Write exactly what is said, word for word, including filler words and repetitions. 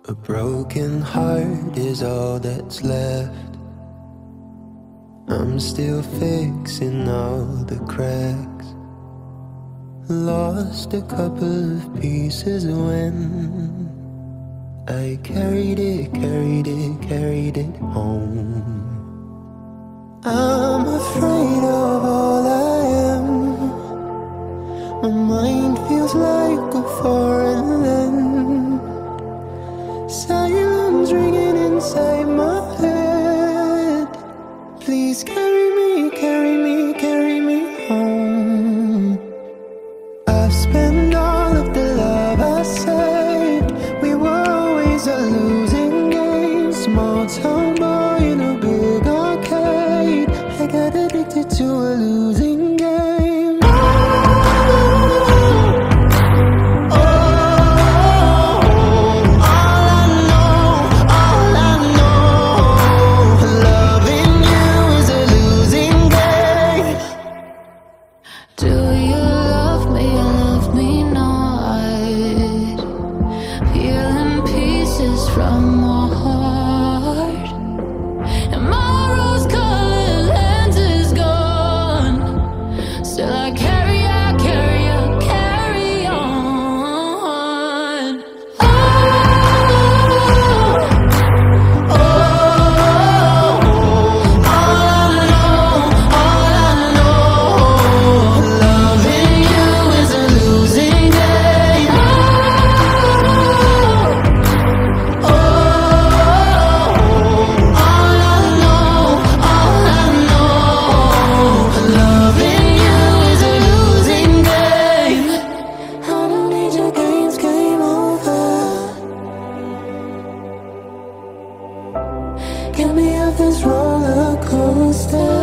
A broken heart is all that's left. I'm still fixing all the cracks. Lost a couple of pieces when I carried it, carried it, carried it home. I'm afraid of all I am. My mind feels like a foreign land. Silence ringing inside my head. Please carry me, carry me, carry me home. I've spent all of the love I saved. We were always a losing game. Small town boy in a big arcade. I got addicted to a losing game. From my heart, and my rose-colored lens is gone. Still I carry, I carry, I carry on. Oh, oh, all I know, all I know, loving you is a losing game. Get me off this roller coaster.